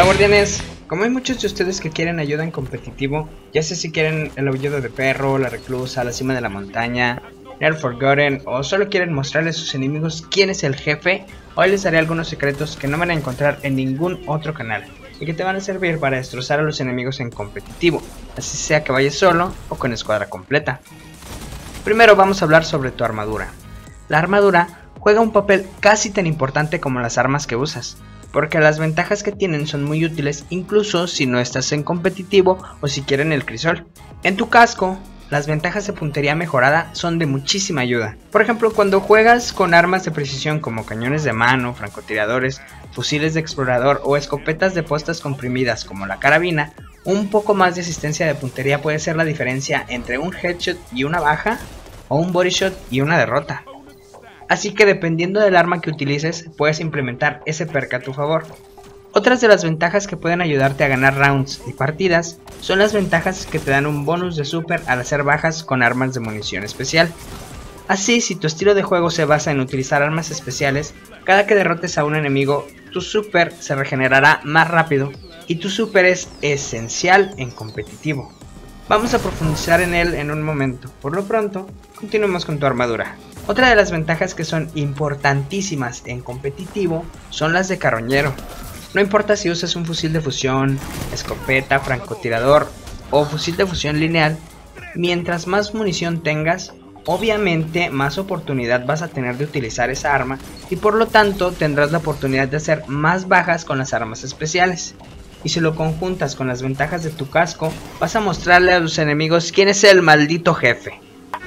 Guardianes, como hay muchos de ustedes que quieren ayuda en competitivo, ya sé si quieren el aullido de perro, la reclusa, la cima de la montaña, Near Forgotten, o solo quieren mostrarle a sus enemigos quién es el jefe, hoy les daré algunos secretos que no van a encontrar en ningún otro canal y que te van a servir para destrozar a los enemigos en competitivo, así sea que vayas solo o con escuadra completa. Primero vamos a hablar sobre tu armadura. La armadura juega un papel casi tan importante como las armas que usas, porque las ventajas que tienen son muy útiles incluso si no estás en competitivo o si quieren el crisol. En tu casco, las ventajas de puntería mejorada son de muchísima ayuda. Por ejemplo, cuando juegas con armas de precisión como cañones de mano, francotiradores, fusiles de explorador o escopetas de postas comprimidas como la carabina, un poco más de asistencia de puntería puede ser la diferencia entre un headshot y una baja o un bodyshot y una derrota. Así que dependiendo del arma que utilices, puedes implementar ese perk a tu favor. Otras de las ventajas que pueden ayudarte a ganar rounds y partidas son las ventajas que te dan un bonus de super al hacer bajas con armas de munición especial. Así, si tu estilo de juego se basa en utilizar armas especiales, cada que derrotes a un enemigo, tu super se regenerará más rápido y tu super es esencial en competitivo. Vamos a profundizar en él en un momento. Por lo pronto, continuemos con tu armadura. Otra de las ventajas que son importantísimas en competitivo son las de carroñero. No importa si usas un fusil de fusión, escopeta, francotirador o fusil de fusión lineal, mientras más munición tengas, obviamente más oportunidad vas a tener de utilizar esa arma y por lo tanto tendrás la oportunidad de hacer más bajas con las armas especiales. Y si lo conjuntas con las ventajas de tu casco, vas a mostrarle a tus enemigos quién es el maldito jefe.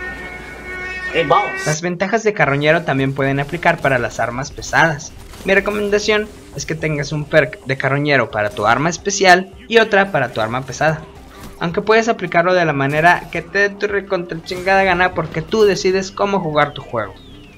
Las ventajas de carroñero también pueden aplicar para las armas pesadas. Mi recomendación es que tengas un perk de carroñero para tu arma especial y otra para tu arma pesada. Aunque puedes aplicarlo de la manera que te dé tu recontra chingada gana porque tú decides cómo jugar tu juego.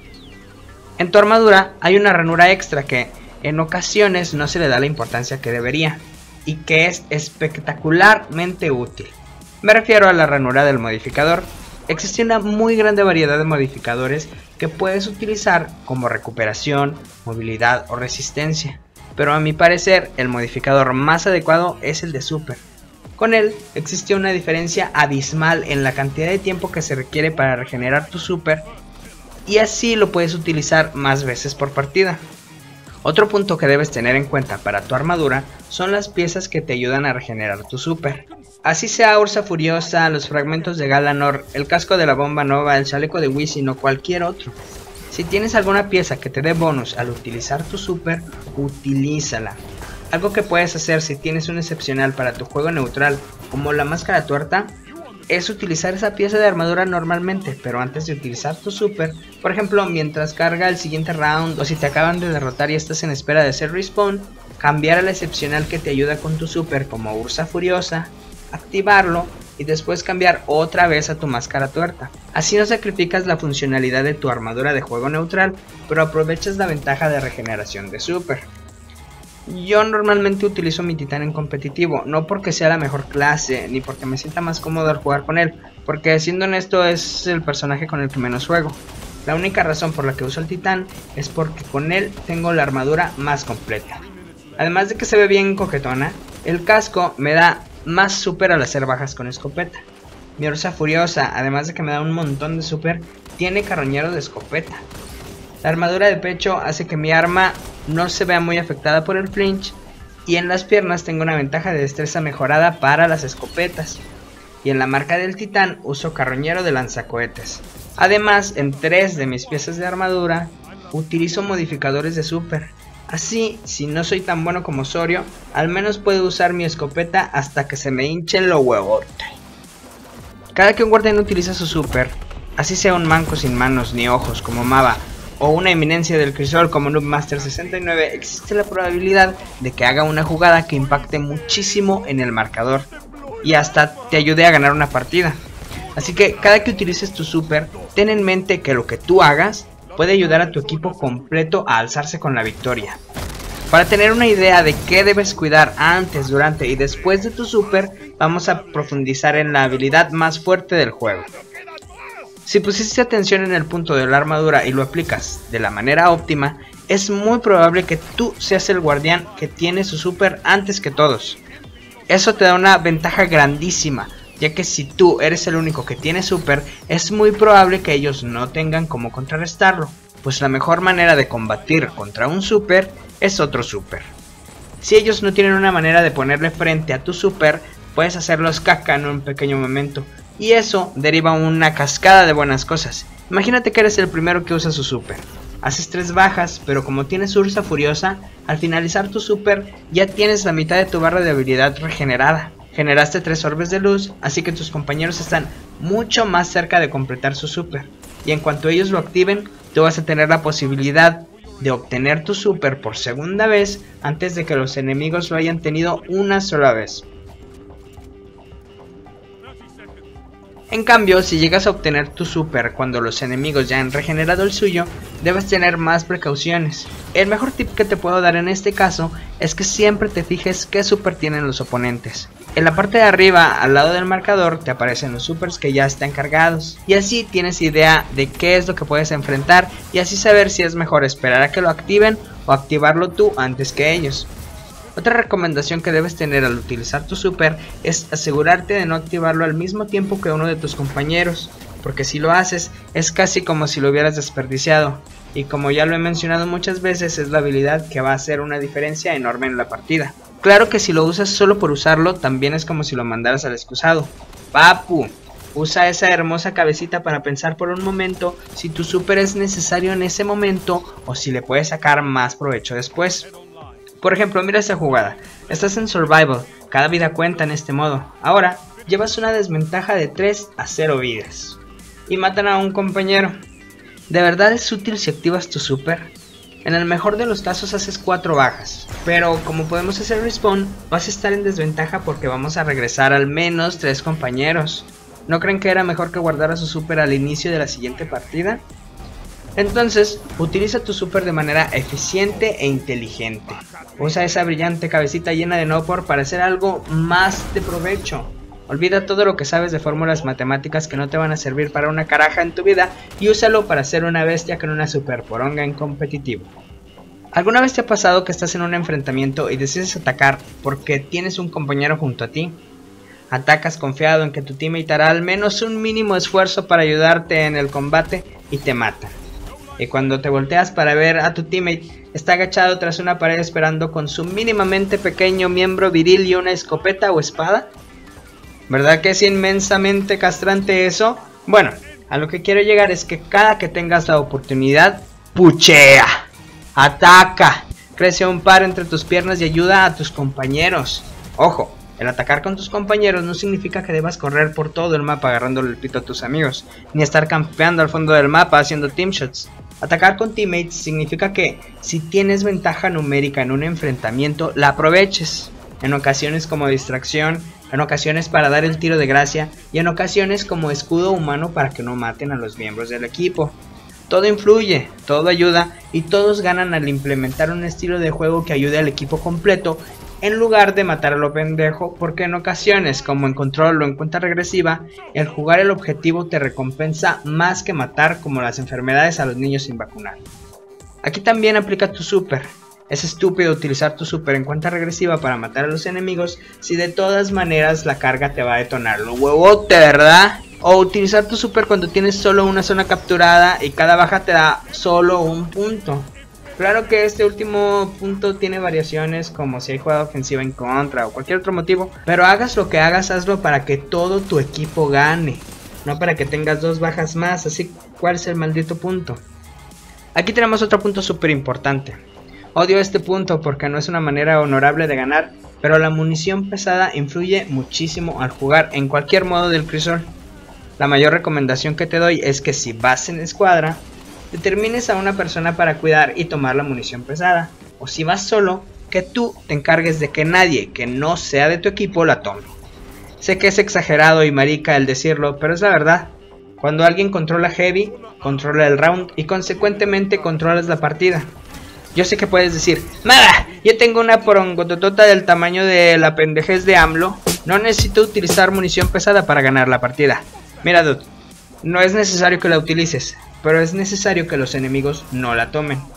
En tu armadura hay una ranura extra que en ocasiones no se le da la importancia que debería y que es espectacularmente útil. Me refiero a la ranura del modificador. Existe una muy grande variedad de modificadores que puedes utilizar como recuperación, movilidad o resistencia, pero a mi parecer el modificador más adecuado es el de super. Con él existe una diferencia abismal en la cantidad de tiempo que se requiere para regenerar tu super y así lo puedes utilizar más veces por partida. Otro punto que debes tener en cuenta para tu armadura son las piezas que te ayudan a regenerar tu super. Así sea Ursa Furiosa, los fragmentos de Galanor, el casco de la bomba nova, el chaleco de Wisin o cualquier otro. Si tienes alguna pieza que te dé bonus al utilizar tu super, utilízala. Algo que puedes hacer si tienes un excepcional para tu juego neutral, como la máscara tuerta, es utilizar esa pieza de armadura normalmente, pero antes de utilizar tu super, por ejemplo mientras carga el siguiente round o si te acaban de derrotar y estás en espera de hacer respawn, cambiar a la excepcional que te ayuda con tu super como Ursa Furiosa, activarlo y después cambiar otra vez a tu máscara tuerta. Así no sacrificas la funcionalidad de tu armadura de juego neutral, pero aprovechas la ventaja de regeneración de super. Yo normalmente utilizo mi titán en competitivo, no porque sea la mejor clase, ni porque me sienta más cómodo al jugar con él, porque siendo honesto es el personaje con el que menos juego. La única razón por la que uso el titán es porque con él tengo la armadura más completa. Además de que se ve bien coquetona, el casco me da más super al hacer bajas con escopeta. Mi Ursa Furiosa, además de que me da un montón de super, tiene carroñero de escopeta. La armadura de pecho hace que mi arma no se vea muy afectada por el flinch y en las piernas tengo una ventaja de destreza mejorada para las escopetas. Y en la marca del titán uso carroñero de lanzacohetes. Además, en 3 de mis piezas de armadura utilizo modificadores de super. Así, si no soy tan bueno como Osorio, al menos puedo usar mi escopeta hasta que se me hinchen los huevotes. Cada que un guardián utiliza su super, así sea un manco sin manos ni ojos como Mava, o una eminencia del crisol como Noobmaster69, existe la probabilidad de que haga una jugada que impacte muchísimo en el marcador y hasta te ayude a ganar una partida. Así que cada que utilices tu super, ten en mente que lo que tú hagas puede ayudar a tu equipo completo a alzarse con la victoria. Para tener una idea de qué debes cuidar antes, durante y después de tu super, vamos a profundizar en la habilidad más fuerte del juego. Si pusiste atención en el punto de la armadura y lo aplicas de la manera óptima, es muy probable que tú seas el guardián que tiene su super antes que todos. Eso te da una ventaja grandísima, ya que si tú eres el único que tiene super, es muy probable que ellos no tengan cómo contrarrestarlo, pues la mejor manera de combatir contra un super es otro super. Si ellos no tienen una manera de ponerle frente a tu super, puedes hacerlos caca en un pequeño momento, y eso deriva una cascada de buenas cosas. Imagínate que eres el primero que usa su super. Haces 3 bajas, pero como tienes Ursa Furiosa, al finalizar tu super ya tienes la mitad de tu barra de habilidad regenerada. Generaste 3 orbes de luz, así que tus compañeros están mucho más cerca de completar su super. Y en cuanto ellos lo activen, tú vas a tener la posibilidad de obtener tu super por segunda vez antes de que los enemigos lo hayan tenido una sola vez. En cambio, si llegas a obtener tu super cuando los enemigos ya han regenerado el suyo, debes tener más precauciones. El mejor tip que te puedo dar en este caso es que siempre te fijes qué super tienen los oponentes. En la parte de arriba, al lado del marcador, te aparecen los supers que ya están cargados, y así tienes idea de qué es lo que puedes enfrentar y así saber si es mejor esperar a que lo activen o activarlo tú antes que ellos. Otra recomendación que debes tener al utilizar tu super es asegurarte de no activarlo al mismo tiempo que uno de tus compañeros, porque si lo haces es casi como si lo hubieras desperdiciado, y como ya lo he mencionado muchas veces, es la habilidad que va a hacer una diferencia enorme en la partida. Claro que si lo usas solo por usarlo, también es como si lo mandaras al excusado. Papu, usa esa hermosa cabecita para pensar por un momento si tu super es necesario en ese momento o si le puedes sacar más provecho después. Por ejemplo, mira esta jugada. Estás en Survival, cada vida cuenta en este modo. Ahora, llevas una desventaja de 3 a 0 vidas. Y matan a un compañero. ¿De verdad es útil si activas tu super? En el mejor de los casos haces 4 bajas. Pero como podemos hacer respawn, vas a estar en desventaja porque vamos a regresar al menos 3 compañeros. ¿No creen que era mejor que guardara su super al inicio de la siguiente partida? Entonces, utiliza tu super de manera eficiente e inteligente. Usa esa brillante cabecita llena de no-por para hacer algo más de provecho. Olvida todo lo que sabes de fórmulas matemáticas que no te van a servir para una caraja en tu vida y úsalo para ser una bestia con una super poronga en competitivo. ¿Alguna vez te ha pasado que estás en un enfrentamiento y decides atacar porque tienes un compañero junto a ti? Atacas confiado en que tu teammate hará al menos un mínimo esfuerzo para ayudarte en el combate y te matan. Y cuando te volteas para ver a tu teammate, está agachado tras una pared esperando con su mínimamente pequeño miembro viril y una escopeta o espada. ¿Verdad que es inmensamente castrante eso? Bueno, a lo que quiero llegar es que cada que tengas la oportunidad, puchea, ataca, crece un par entre tus piernas y ayuda a tus compañeros. Ojo, el atacar con tus compañeros no significa que debas correr por todo el mapa agarrándole el pito a tus amigos, ni estar campeando al fondo del mapa haciendo teamshots. Atacar con teammates significa que si tienes ventaja numérica en un enfrentamiento, la aproveches. En ocasiones como distracción, en ocasiones para dar el tiro de gracia y en ocasiones como escudo humano para que no maten a los miembros del equipo. Todo influye, todo ayuda y todos ganan al implementar un estilo de juego que ayude al equipo completo en lugar de matar a lo pendejo, porque en ocasiones, como en Control o en cuenta regresiva, el jugar el objetivo te recompensa más que matar, como las enfermedades a los niños sin vacunar. Aquí también aplica tu super. Es estúpido utilizar tu super en cuenta regresiva para matar a los enemigos si de todas maneras la carga te va a detonar lo huevote, ¿verdad? O utilizar tu super cuando tienes solo una zona capturada y cada baja te da solo un punto. Claro que este último punto tiene variaciones como si hay jugada ofensiva en contra o cualquier otro motivo, pero hagas lo que hagas, hazlo para que todo tu equipo gane, no para que tengas 2 bajas más, así ¿cuál es el maldito punto? Aquí tenemos otro punto súper importante. Odio este punto porque no es una manera honorable de ganar, pero la munición pesada influye muchísimo al jugar en cualquier modo del crisol. La mayor recomendación que te doy es que si vas en escuadra, determines a una persona para cuidar y tomar la munición pesada, o si vas solo, que tú te encargues de que nadie que no sea de tu equipo la tome. Sé que es exagerado y marica el decirlo, pero es la verdad. Cuando alguien controla heavy, controla el round y consecuentemente controlas la partida. Yo sé que puedes decir, ¡Mara! Yo tengo una porongototota del tamaño de la pendejez de AMLO, no necesito utilizar munición pesada para ganar la partida. Mira, dude, no es necesario que la utilices, pero es necesario que los enemigos no la tomen.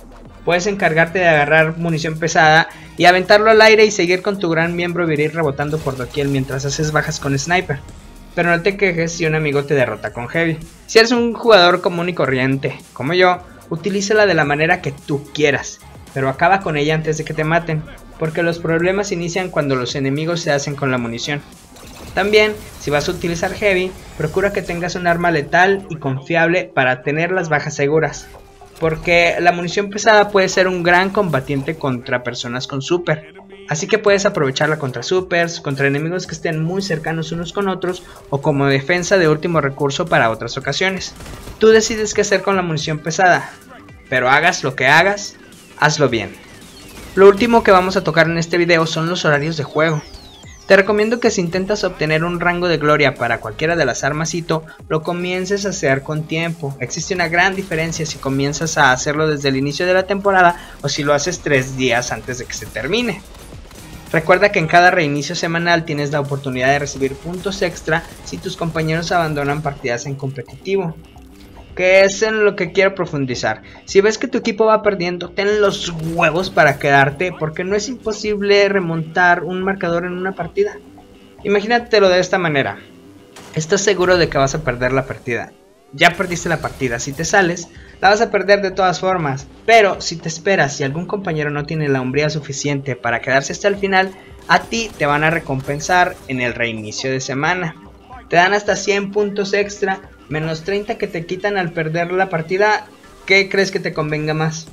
Puedes encargarte de agarrar munición pesada y aventarlo al aire y seguir con tu gran miembro viril rebotando por doquier mientras haces bajas con sniper. Pero no te quejes si un amigo te derrota con heavy. Si eres un jugador común y corriente, como yo, utilízala de la manera que tú quieras, pero acaba con ella antes de que te maten, porque los problemas inician cuando los enemigos se hacen con la munición. También, si vas a utilizar heavy, procura que tengas un arma letal y confiable para tener las bajas seguras, porque la munición pesada puede ser un gran combatiente contra personas con super. Así que puedes aprovecharla contra supers, contra enemigos que estén muy cercanos unos con otros o como defensa de último recurso para otras ocasiones. Tú decides qué hacer con la munición pesada, pero hagas lo que hagas, hazlo bien. Lo último que vamos a tocar en este video son los horarios de juego. Te recomiendo que si intentas obtener un rango de gloria para cualquiera de las armas Ito, lo comiences a hacer con tiempo. Existe una gran diferencia si comienzas a hacerlo desde el inicio de la temporada o si lo haces 3 días antes de que se termine. Recuerda que en cada reinicio semanal tienes la oportunidad de recibir puntos extra si tus compañeros abandonan partidas en competitivo, que es en lo que quiero profundizar. Si ves que tu equipo va perdiendo, ten los huevos para quedarte, porque no es imposible remontar un marcador en una partida. Imagínatelo de esta manera: estás seguro de que vas a perder la partida. Ya perdiste la partida, si te sales, la vas a perder de todas formas, pero si te esperas y algún compañero no tiene la hombría suficiente para quedarse hasta el final, a ti te van a recompensar en el reinicio de semana. Te dan hasta 100 puntos extra, menos 30 que te quitan al perder la partida. ¿Qué crees que te convenga más?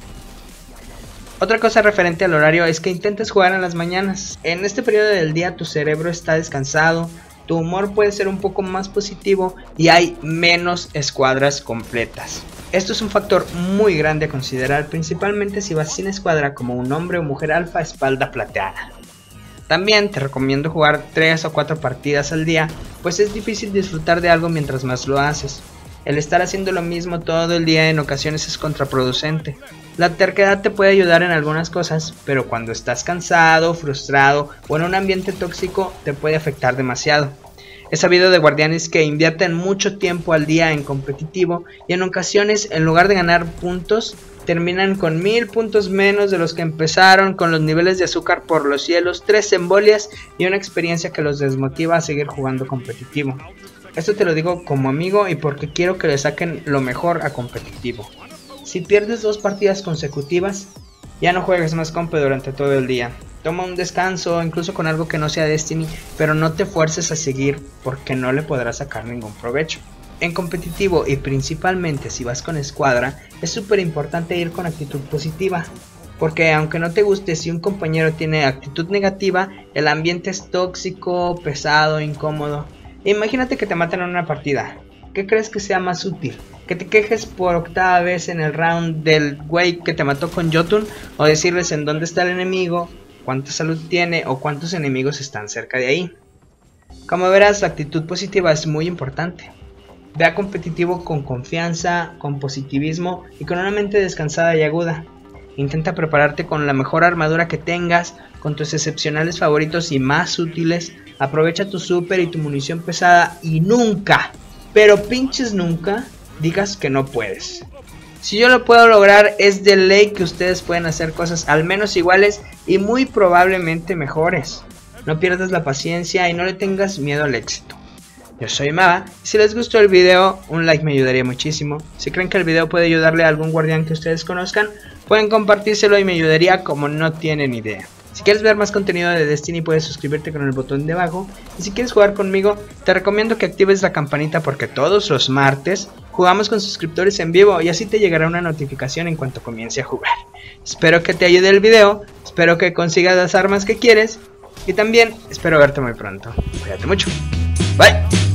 Otra cosa referente al horario es que intentes jugar en las mañanas. En este periodo del día tu cerebro está descansado, tu humor puede ser un poco más positivo y hay menos escuadras completas. Esto es un factor muy grande a considerar, principalmente si vas sin escuadra como un hombre o mujer alfa espalda plateada. También te recomiendo jugar 3 o 4 partidas al día, pues es difícil disfrutar de algo mientras más lo haces. El estar haciendo lo mismo todo el día en ocasiones es contraproducente. La terquedad te puede ayudar en algunas cosas, pero cuando estás cansado, frustrado o en un ambiente tóxico te puede afectar demasiado. He sabido de guardianes que invierten mucho tiempo al día en competitivo y en ocasiones, en lugar de ganar puntos, terminan con 1000 puntos menos de los que empezaron, con los niveles de azúcar por los cielos, 3 embolias y una experiencia que los desmotiva a seguir jugando competitivo. Esto te lo digo como amigo y porque quiero que le saquen lo mejor a competitivo. Si pierdes 2 partidas consecutivas, ya no juegues más compe durante todo el día. Toma un descanso, incluso con algo que no sea Destiny, pero no te fuerces a seguir porque no le podrás sacar ningún provecho. En competitivo y principalmente si vas con escuadra, es súper importante ir con actitud positiva, porque aunque no te guste, si un compañero tiene actitud negativa, el ambiente es tóxico, pesado, incómodo. Imagínate que te matan en una partida. ¿Qué crees que sea más útil? ¿Que te quejes por 8ª vez en el round del güey que te mató con Jotun? ¿O decirles en dónde está el enemigo, cuánta salud tiene o cuántos enemigos están cerca de ahí? Como verás, la actitud positiva es muy importante. Ve a competitivo con confianza, con positivismo y con una mente descansada y aguda. Intenta prepararte con la mejor armadura que tengas, con tus excepcionales favoritos y más útiles. Aprovecha tu super y tu munición pesada y nunca, pero pinches nunca, digas que no puedes. Si yo lo puedo lograr, es de ley que ustedes pueden hacer cosas al menos iguales y muy probablemente mejores. No pierdas la paciencia y no le tengas miedo al éxito. Yo soy Mava, y si les gustó el video, un like me ayudaría muchísimo. Si creen que el video puede ayudarle a algún guardián que ustedes conozcan, pueden compartírselo y me ayudaría como no tienen idea. Si quieres ver más contenido de Destiny, puedes suscribirte con el botón de abajo. Y si quieres jugar conmigo, te recomiendo que actives la campanita porque todos los martes jugamos con suscriptores en vivo y así te llegará una notificación en cuanto comience a jugar. Espero que te ayude el video, espero que consigas las armas que quieres y también espero verte muy pronto. Cuídate mucho. Bye.